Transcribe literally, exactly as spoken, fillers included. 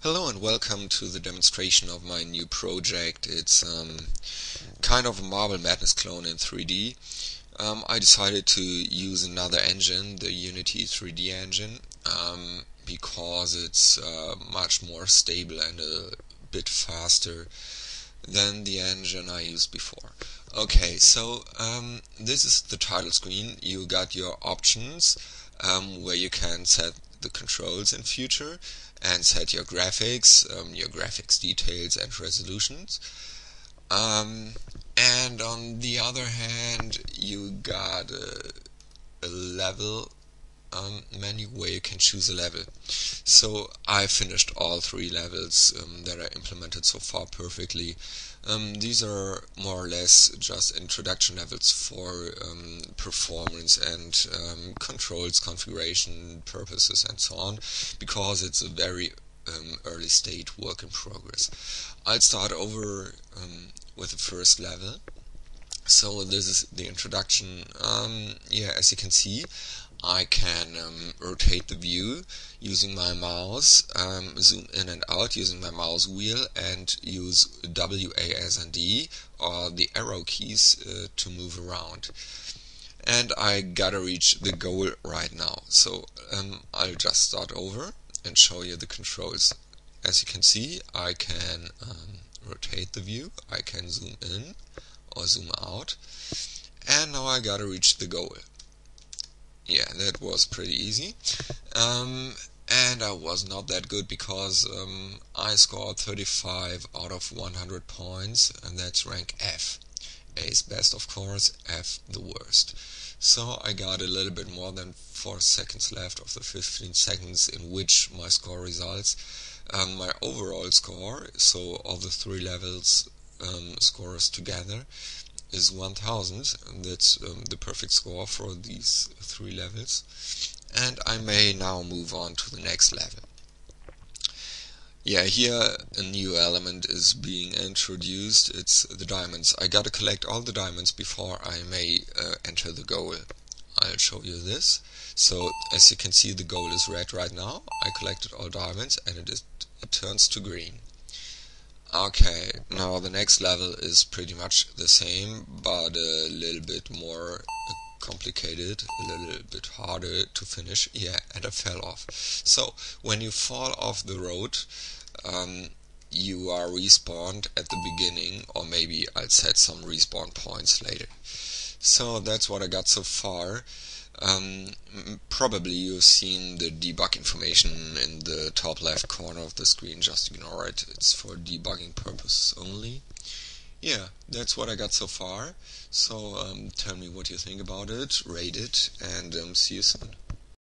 Hello and welcome to the demonstration of my new project. It's um, kind of a Marble Madness clone in three D. Um, I decided to use another engine, the Unity three D engine, um, because it's uh, much more stable and a bit faster than the engine I used before. Okay, so um, this is the title screen. You got your options um, where you can set the controls in future and set your graphics, um, your graphics details and resolutions. Um, and on the other hand, you got a, a level um, menu where you can choose a level. So I finished all three levels um, that are implemented so far perfectly. Um, these are more or less just introduction levels for um, performance and um, controls, configuration purposes and so on, because it's a very um, early state work in progress. I'll start over um, with the first level. So this is the introduction. Um, yeah, as you can see, I can um, rotate the view using my mouse, um, zoom in and out using my mouse wheel, and use W, A, S, and D, or the arrow keys, uh, to move around. And I gotta reach the goal right now. So um, I'll just start over and show you the controls. As you can see, I can um, rotate the view, I can zoom in or zoom out, and now I gotta reach the goal. Yeah, that was pretty easy. Um, and I was not that good because um, I scored thirty-five out of one hundred points, and that's rank F. A is best, of course, F the worst. So I got a little bit more than four seconds left of the fifteen seconds in which my score results. Um, my overall score, so all the three levels um, scores together, is one thousand, and that's um, the perfect score for these three levels. And I may now move on to the next level. Yeah, here a new element is being introduced. It's the diamonds. I gotta collect all the diamonds before I may uh, enter the goal. I'll show you this. So as you can see, the goal is red right now. I collected all diamonds and it is it turns to green. Okay, now the next level is pretty much the same, but a little bit more complicated, a little bit harder to finish. Yeah, and I fell off. So, when you fall off the road, um, you are respawned at the beginning, or maybe I'll set some respawn points later. So that's what I got so far. Um, probably you've seen the debug information in the top left corner of the screen, just ignore it, it's for debugging purposes only. Yeah, that's what I got so far, so um, tell me what you think about it, rate it, and um, see you soon.